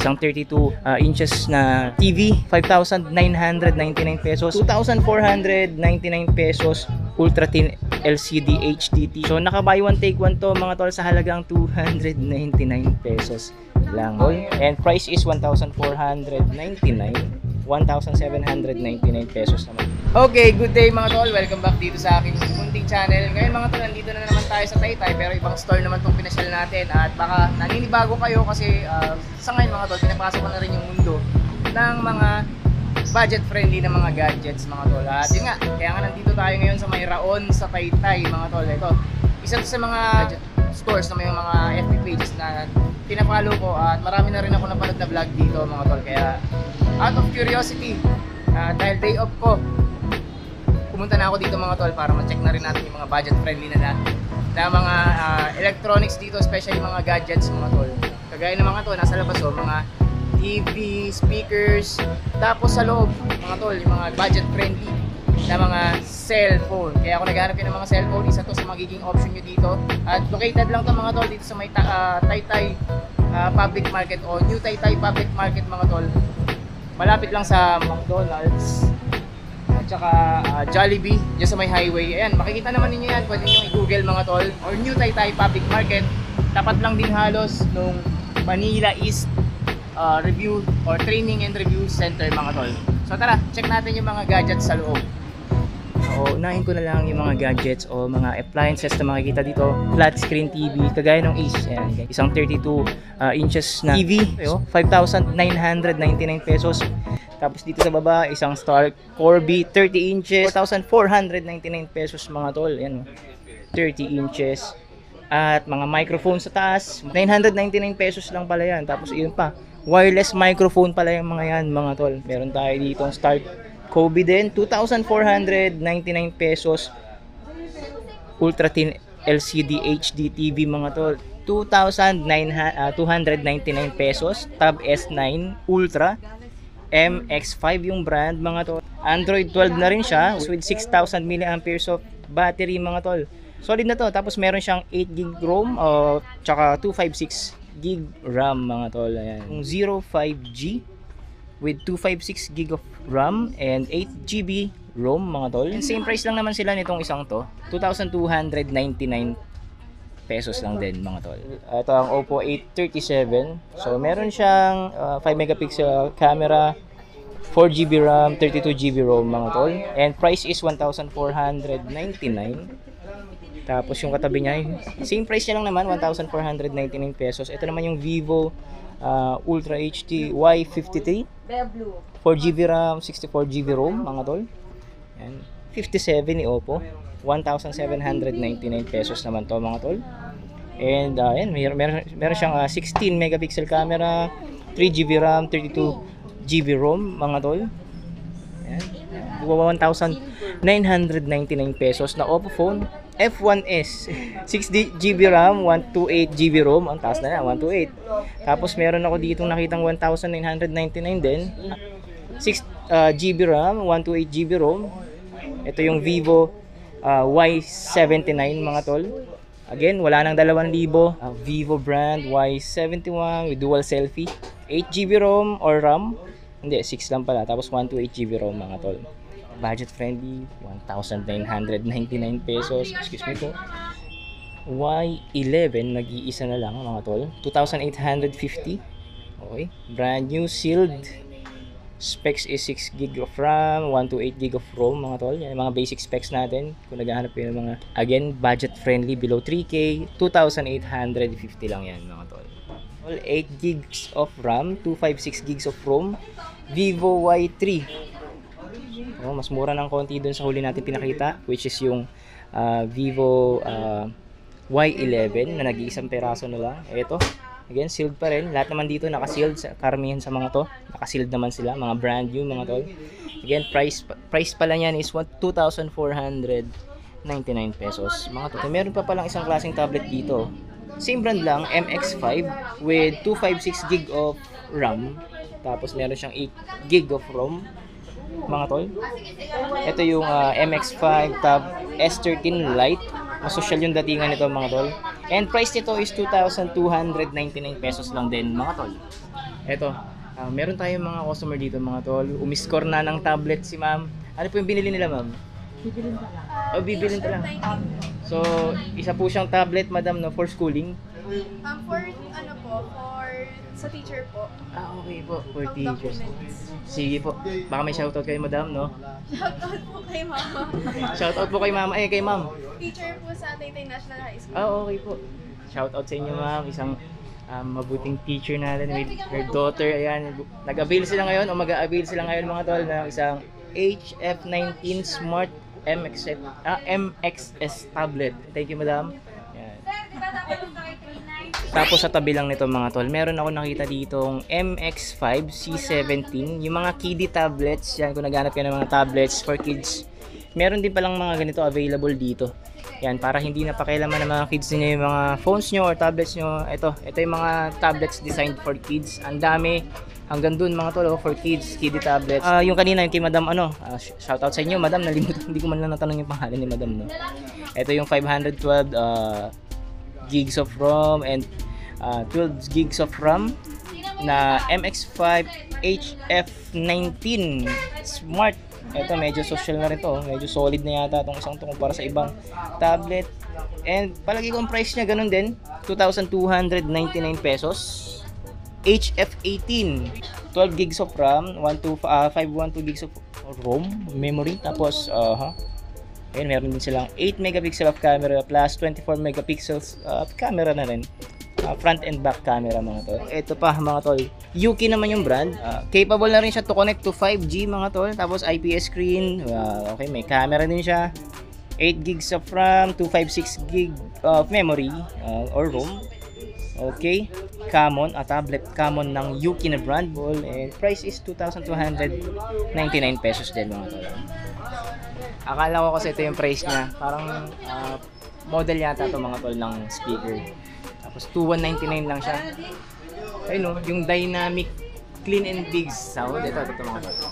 Isang 32 inches na TV, 5,999 pesos. 2,499 pesos, ultra thin LCD HDT. So naka buy one take one to mga tol sa halagang 299 pesos lang. And price is 1,499, 1,799 pesos naman. Okay, good day mga tol. Welcome back dito sa aking munting channel. Ngayon mga tol, nandito na naman tayo sa Taytay, pero ibang store naman itong pinasyal natin. At baka naninibago kayo kasi sa ngayon mga tol, pinapasok ko na rin yung mundo ng mga budget-friendly na mga gadgets mga tol. At yun nga, kaya nga nandito tayo ngayon sa may Raon sa Taytay mga tol. Ito, isa to sa mga stores na may mga FB pages na pinapalo ko at marami na rin ako napanood na vlog dito mga tol. Kaya out of curiosity, dahil day off ko, pumunta na ako dito mga tol para ma-check na rin natin yung mga budget-friendly na mga electronics dito, especially mga gadgets mga tol. Kagaya ng mga to, nasa labas mga TV, speakers, tapos sa loob mga tol, yung mga budget-friendly na mga cellphone. Kaya ako naghanap yun ng mga cellphone, isa to sa magiging option nyo dito. At located lang to mga tol dito sa may Taytay Public Market o New Taytay Public Market mga tol. Malapit lang sa McDonald's at saka Jollibee dyan sa may highway. Ayan, makikita naman ninyo yan. Pwede nyo i-google mga tol, or New Taytay Public Market. Tapat lang din halos nung Manila East Review or Training and Review Center mga tol. So tara, check natin yung mga gadgets sa loob. So unahin ko na lang yung mga gadgets o mga appliances na makikita dito. Flat screen TV, kagaya ng Ace. Ayan, isang 32 inches na TV, 5,999 pesos. Tapos dito sa baba, isang Star Corby 30 inches, 4,499 pesos mga tol. Ayan, 30 inches. At mga microphone sa taas, 999 pesos lang pala yan. Tapos yun pa, wireless microphone pala yung mga yan mga tol. Meron tayo dito ang Star Corby din, 2,499 pesos. Ultra thin LCD HD TV mga tol, 2,299 pesos. Tab S9 Ultra MX5 yung brand mga tol. Android 12 na rin siya with 6,000 mAh of battery mga tol. Solid na to. Tapos meron siyang 8GB ROM tsaka 256GB RAM mga tol. Ayan. 05G with 256GB of RAM and 8GB ROM mga tol. And same price lang naman sila nitong isang to. 2,299 pesos lang din mga tol. Ito ang Oppo A37. So meron siyang 5 megapixel camera, 4GB RAM, 32GB ROM mga tol. And price is 1,499. Tapos yung katabi niya, same price niya lang naman, 1,499 pesos. Ito naman yung Vivo Ultra HD Y53, 4GB RAM, 64GB ROM mga tol. Yan. 57 ni Oppo, 1,799 pesos naman to mga tol. And yan, meron siyang 16 megapixel camera, 3GB RAM, 32GB ROM mga tol. Yan. 1,999 pesos na Oppo phone F1S, 6GB RAM, 128GB ROM. Ang taas na yan, 128. Tapos meron ako ditong nakitang 1,999 din, 6GB RAM, 128GB ROM. Ito yung Vivo Y79 mga tol. Again, wala nang 2,000. Vivo brand Y71 with dual selfie, 8GB ROM or RAM. Hindi, 6 lang pala. Tapos 128GB ROM mga tol. Budget friendly, 1,999 pesos. Excuse me po. Y11, nag-iisa na lang mga tol. 2,850. Okay. Brand new, sealed. Specs is 6GB of RAM, 128GB of ROM mga tol. Yan yung mga basic specs natin. Kung naghahanap kayo ng mga, again, budget friendly, below 3K, 2,850 lang yan mga tol. 8GB of RAM, 256GB of ROM. Vivo Y3. Mas mura ng konti dun sa huli natin pinakita, which is yung Vivo Y11 na nag-iisang peraso na lang. Ito, again, sealed pa rin. Lahat naman dito naka-sealed, karamihan sa mga to. Naka-sealed naman sila, mga brand new mga tol. Again, price pala niyan is 2,499 pesos mga tol. Meron pa palang isang klaseng tablet dito. Same brand lang, MX5 with 256GB of RAM. Tapos meron siyang 8GB of ROM mga tol. Ito yung MX5 Tab S13 Lite. Mas social yung datingan nito mga tol. And price nito is 2,299 pesos lang din mga tol. Eto, meron tayong mga customer dito mga tol. Umiscore na ng tablet si ma'am. Ano po yung binili nila ma'am? Bibilin pa lang. Oh, bibilin pa lang. So, isa po siyang tablet madam no, for schooling. For ano po, for sa teacher po. Okay po, for Pang teachers. documents. Sige po. Baka may shoutout kayo madam no? Shoutout po kay mama. Shoutout po kay ma'am. Ay, kay ma'am. Teacher po sa Taytay National High School. Okay po. Shoutout sa inyo ma'am. Isang mabuting teacher natin with her daughter. Ayan, nag-avail sila ngayon o mag-a-avail sila ngayon mga tol ng isang HF19 Smart MXS tablet. Thank you madam. Ayan. Tapos sa tabi lang nito mga tol, meron ako nakita ditong MX5 C17. Yung mga kiddie tablets, yan kung naghanap ka ng mga tablets for kids. Meron din palang mga ganito available dito. Yan, para hindi na pakialaman ng mga kids niyo yung mga phones nyo or tablets nyo. Ito yung mga tablets designed for kids. Ang dami. Hanggang dun mga tol, for kids, kiddie tablets. Yung kanina yung kay Madam shoutout sa inyo Madam, nalimutan, hindi ko man lang natanong yung pangalan ni Madam no. Ito yung 512 gigs of ROM and 12 gigs of RAM na MX5 HF19 Smart. Ito medyo social na rin to, medyo solid na yata itong isang to kumpara sa ibang tablet. And palagi ko ang price niya ganun din, 2,299 pesos. HF18, 12 gigs of RAM, 512 gigs of ROM memory. Tapos ayun, meron din silang 8 megapixel of camera plus 24 megapixels camera na rin. Front and back camera mga tol. Ito pa mga tol, Yuki naman yung brand. Capable na rin siya to connect to 5G mga tol. Tapos IPS screen. Okay, may camera din siya. 8 gigs of RAM, 256 gig of memory or ROM. Okay, common, tablet common ng Yuki na brand. And price is 2,299 pesos din mga tol. Akala ko kasi ito yung price niya. Parang model yata to mga tol ng speaker. Tapos 2,199 lang siya. Ayun no, yung dynamic clean and big sound. Ito mga tol.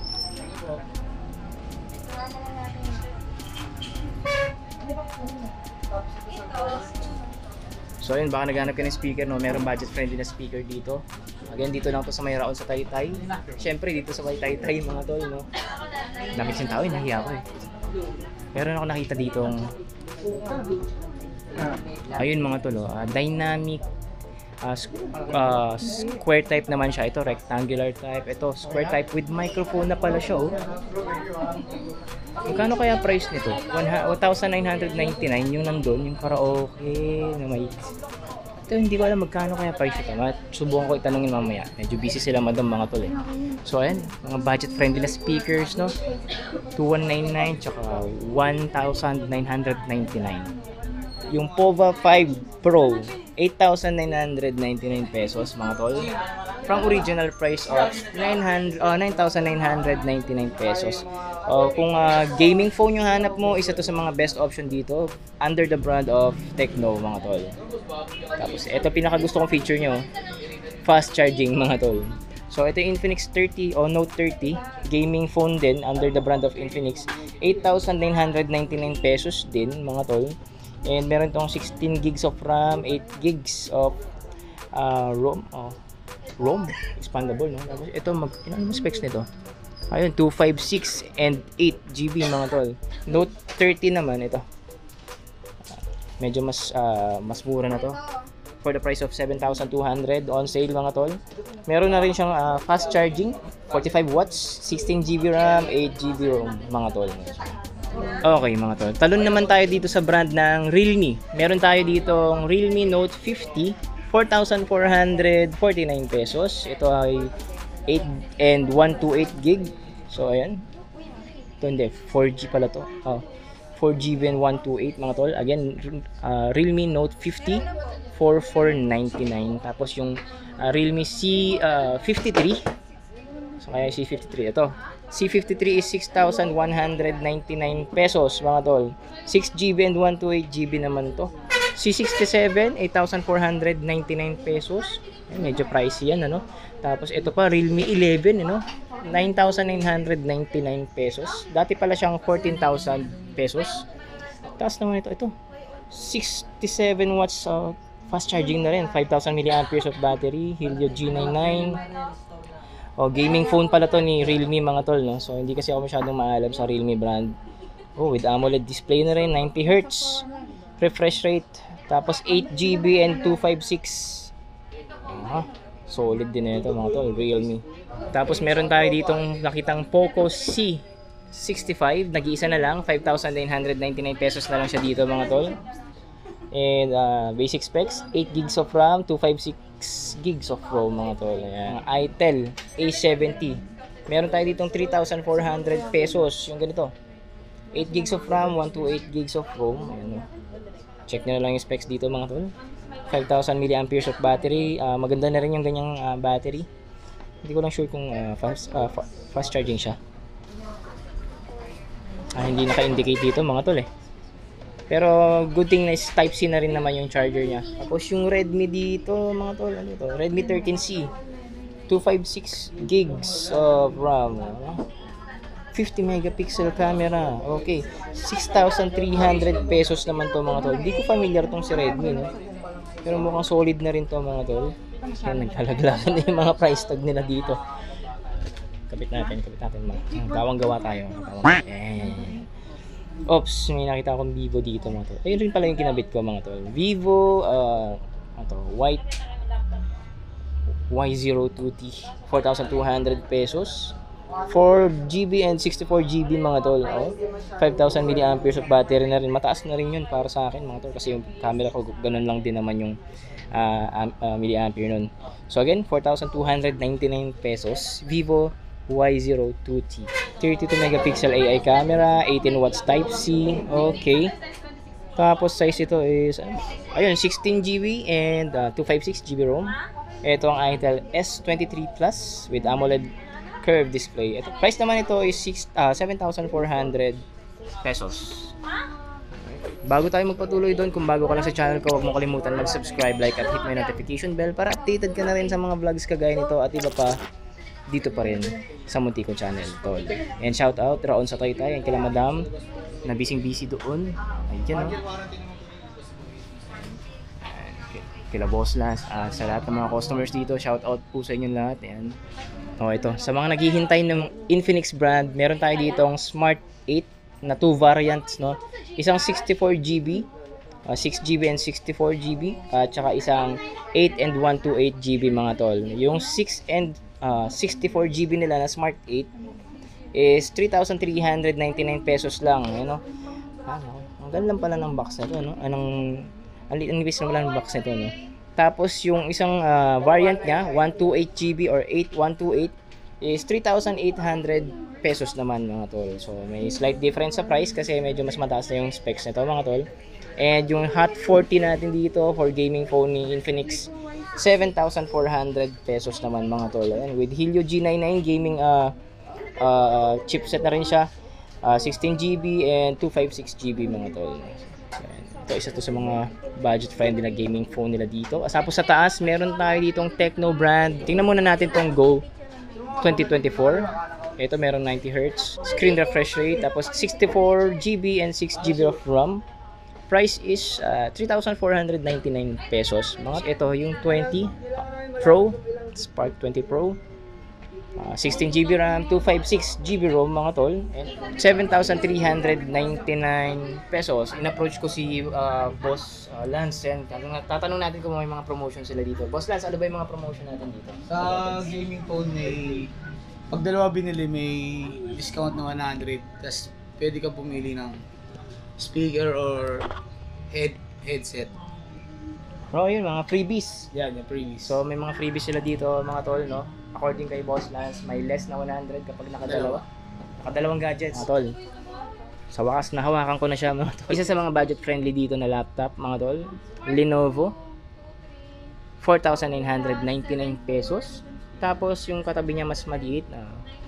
So ayun, baka naghanap ka ng speaker no, meron budget friendly na speaker dito. Again, dito lang to sa may Raon sa Taytay. Syempre dito sa may Taytay mga tol no. Dami kasing tao, nahiya ako eh. Meron ako nakita ditong ayun mga tol, dynamic square type naman siya. Ito rectangular type, ito square type with microphone na pala siya. Magkano kaya price nito? 1,999 yung nandun, yung karaoke na may. Ito hindi ko alam magkano kaya price ito. Subukan ko itanungin mamaya. Medyo busy sila madam mga tol eh. So ayan, mga budget friendly na speakers no. 2,199 tsaka 1,999. Yung POVA 5 Pro 8,999 pesos mga tol. From original price of 9,999 pesos. Kung gaming phone yung hanap mo, isa to sa mga best option dito under the brand of Tecno mga tol. Tapos ito pinaka gusto kong feature nyo, fast charging mga tol. So ito yung Infinix 30 o Note 30 gaming phone din under the brand of Infinix, 8,999 pesos din mga tol. And meron tong 16 gigs of RAM, 8 gigs of ROM expandable no. Tapos ito ano specs nito? Ayun, 256 and 8 GB mga tol. Note 30 naman ito. Medyo mas mura na to. For the price of 7,200 on sale mga tol. Meron na rin siyang fast charging, 45 watts, 16 GB RAM, 8 GB ROM mga tol. Okay mga tol. Talon naman tayo dito sa brand ng Realme. Meron tayo ditong Realme Note 50, 4,449 pesos. Ito ay 8 and 128 gig. So ayan. Ito hindi, 4G pala to. 4GB and 128 mga tol. Again, Realme Note 50, 4,499. Tapos yung Realme C53. So kaya C53 ito. C53 is 6,199 pesos mga tol. 6GB and 128GB naman to. C67, 8,499 pesos. Medyo pricey yan ano. Tapos ito pa Realme 11 ano. 9,999 pesos. Dati pala siyang 14,000 pesos. Taas naman ito. 67 watts Fast charging na rin, 5,000 mAh of battery, Helio G99. Gaming phone pala to ni Realme mga tol, no? So hindi kasi ako masyadong maalam sa Realme brand. With AMOLED display na rin, 90Hz refresh rate, tapos 8GB and 256. Solid din na ito mga tol, Realme. Tapos meron tayo ditong nakitang Poco C65, nag-iisa na lang, 5,999 pesos na lang siya dito mga tol. And basic specs, 8 gigs of RAM, 256 gigs of ROM mga tol. Ayan. itel A70. Meron tayo ditong 3,400 pesos, yung ganito. 8 gigs of RAM, 128 gigs of ROM. Ayan. Check nyo na lang yung specs dito mga tol. 5,000 mAh of battery. Maganda na rin yung ganyang battery. Hindi ko lang sure kung fast charging siya. Hindi naka-indicate dito mga tol eh. Pero good thing na is Type-C na rin naman yung charger niya. Tapos yung Redmi dito mga tol, ano ito? Redmi 13C. 256 gigs of RAM. 50 megapixel camera. Okay. 6,300 pesos naman to mga tol. Hindi ko familiar tong si Redmi, no? Pero mukhang solid na rin to mga tol. Yan, nagkalaglagan na yung mga price tag nila dito. Kapit natin mga. Tawang gawa tayo. Oops, may nakita akong Vivo dito mga tol. Ayun rin pala yung kinabit ko mga tol. Vivo, white Y02T, 4,200 pesos. 4GB and 64GB mga tol. 5,000 mAh of battery na rin. Mataas na rin yun para sa akin mga tol. Kasi yung camera ko ganun lang din naman yung milliampere nun. So again, 4,299 pesos. Vivo Y02T. 32 megapixel AI camera, 18 watts Type-C. Okay. Tapos size ito is ayun, 16GB and 256GB ROM. Ito ang itel S23 Plus with AMOLED curved display. Ito, price naman ito is 7,400 pesos. Bago tayo magpatuloy doon, kung bago ka lang sa channel ko, huwag mo kalimutan mag-subscribe, like at hit mo yung notification bell para updated ka na rin sa mga vlogs kagaya nito at iba pa dito pa rin sa munti kong channel, tol. And shout out Raon sa Taytay, ang kila madam na busy doon. Ayun, kila Boss Lance, sa lahat ng mga customers dito, shout out po sa inyo lahat. Ayan. Ito, sa mga naghihintay ng Infinix brand, meron tayo ditong Smart 8 na 2 variants, no? Isang 64GB, 6GB and 64GB, at saka isang 8 and 128GB mga tol. Yung 6 and 64GB nila na Smart 8 is 3,399 pesos lang, no? Ang ganda lang pala ng box nito, no? Ang nipis naman ng box nito, no? Tapos yung isang variant niya, 128GB or 8128 is 3,800 pesos naman mga tol. So may slight difference sa price kasi medyo mas mataas na yung specs nito mga tol. And yung Hot 40 natin dito for gaming phone ni Infinix, 7,400 pesos naman mga tol. And with Helio G99 gaming chipset na rin siya, 16GB and 256GB mga tol. Ito isa to sa mga budget friendly na gaming phone nila dito. Tapos sa taas meron tayo ditong Tecno brand. Tingnan muna natin tong Go 2024. Ito meron 90Hz screen refresh rate, tapos 64GB and 6GB of RAM. Price is 3,499 pesos. Ito yung 20 Pro, Spark 20 Pro. 16GB RAM, 256GB ROM mga tol. And 7,399 pesos. In-approach ko si Boss Lance. And tatanong natin kung may mga promotion sila dito. Boss Lance, ano ba yung mga promotion natin dito? Sa gaming phone may pag dalawa binili may discount na 100. Tapos pwede ka pumili ng speaker or headset. Yun, mga freebies. Yan, yung previous. So may mga freebies sila dito mga tol, no? According kay Boss Lance, may less na 100 kapag nakadalawang gadgets. Mga tol, sa wakas nahawakan ko na siya mga tol. Isa sa mga budget friendly dito na laptop mga tol, Lenovo, 4,999 pesos. Tapos yung katabi niya mas maliit na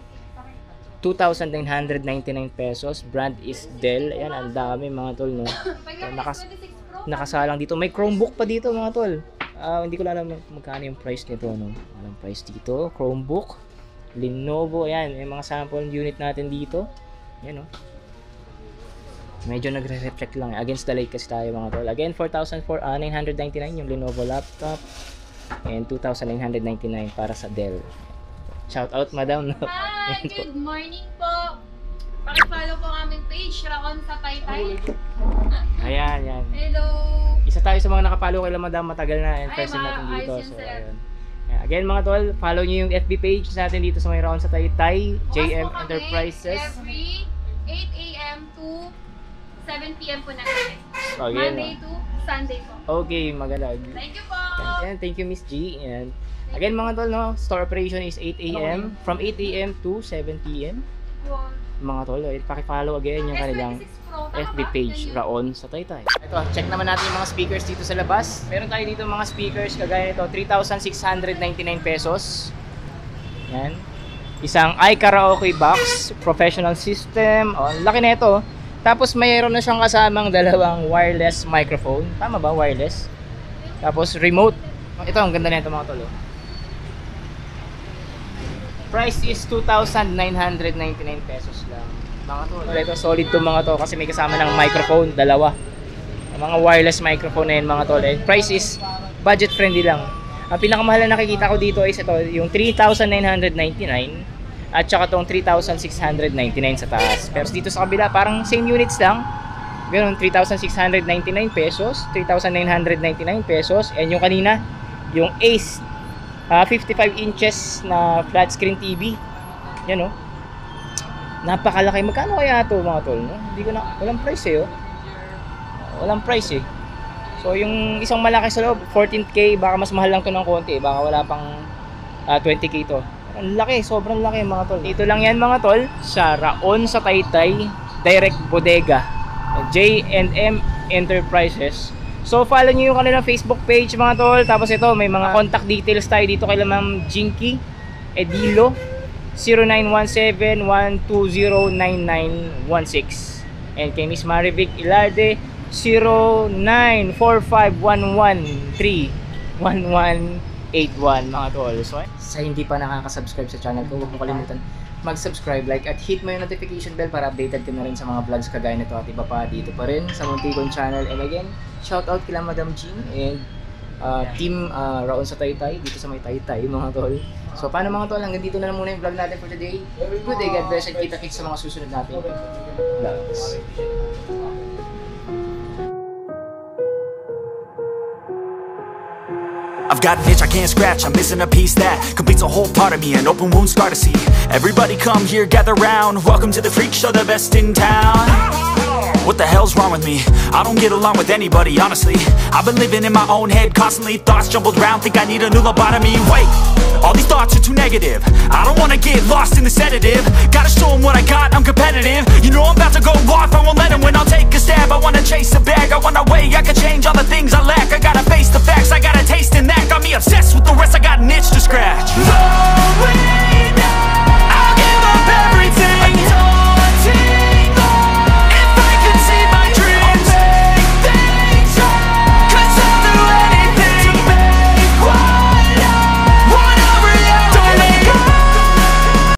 2,999 pesos. Brand is Dell. Ayan, ang dami mga tol, no? Nakasalang dito. May Chromebook pa dito mga tol. Hindi ko alam magkano yung price nito, no? Anong price dito? Chromebook, Lenovo. Ayan, may mga sample unit natin dito. Ayan, no? Medyo nagre-reflect lang. Against the light kasi tayo mga tol. Again, 4,999 yung Lenovo laptop. And 2,999 para sa Dell. Shout out, madam. No? Hi! Good morning po! Paki-follow po ang aming page, Raon sa Taytay. Ayan, yan. Hello! Isa tayo sa mga nakapalo kay madam. Matagal na. And Ay, first time natin dito. ayos yun, So, sir. ayun. Again mga tol, follow nyo yung FB page natin dito sa may Raon sa Taytay. JM Bukas po kami Enterprises. Every 8 a.m. to 7 p.m. po natin. Okay, Monday to Sunday po. Okay, maganda. Thank you po! Ayan, thank you Miss G. And again mga tol, no, store operation is 8 a.m. From 8 a.m. to 7 p.m. Wow. Mga tol, pakipollow again yung kanilang S26 Pro, tama FB ba? page, Raon sa Taytay. Ito, check naman natin yung mga speakers dito sa labas. Meron tayo dito mga speakers, kagaya nito, 3,699 pesos. Yan. Isang iKaraoke box, professional system. Oh, laki na ito. Tapos mayroon na siyang kasamang dalawang wireless microphone. Tama ba? Wireless. Tapos remote. Ito, ang ganda na ito mga tol. Price is 2,999 pesos lang. Mga tol. Ito, solid to mga to kasi may kasama ng microphone, dalawa. Mga wireless microphone na yun mga tol. And price is budget friendly lang. Ang pinakamahal na nakikita ko dito is ito, yung 3,999 at saka tong 3,699 sa taas. Pero dito sa kabila, parang same units lang. Ganun, 3,699 pesos, 3,999 pesos. And yung kanina, yung Ace 55 inches na flat screen TV. Yan o. Napakalaki. Magkano kaya ito mga tol? No? Hindi ko na, walang price eh. Oh. Walang price eh. So yung isang malaki sa loob, 14K, baka mas mahal lang to ng konti. Baka wala pang 20K to. Ang laki, sobrang laki mga tol. Dito lang yan mga tol, sa Raon sa Taytay, direct bodega, J&M Enterprises. So follow nyo yung kanilang Facebook page mga tol. Tapos ito, may mga contact details tayo dito kay Ma'am Jinky Edilo, 0917-120-9916. And kay Miss Marivic Ilarde, 0945-113-1181 mga tol. So sa hindi pa nakaka-subscribe sa channel ko, huwag mo kalimutan mag-subscribe, like at hit mo yung notification bell para updated ka na rin sa mga vlogs kagaya nito at iba pa dito pa rin sa Muntikon channel. And again, shout out kila Madam Jean and team Raon sa Taytay dito sa may Taytay mga tol. So paano mga tol, hanggang dito na lang muna yung vlog natin for today. Good day, God bless, and kita-kits sa mga susunod natin vlogs. I've got an itch I can't scratch, I'm missing a piece that completes a whole part of me, an open wound scar to see. Everybody come here, gather round, welcome to the freak show, the best in town. What the hell's wrong with me? I don't get along with anybody, honestly. I've been living in my own head, constantly thoughts jumbled round, think I need a new lobotomy. Wait, all these thoughts are too negative, I don't wanna get lost in the sedative. Gotta show them what I got, I'm competitive. You know I'm about to go off, I won't let them win, I'll take a step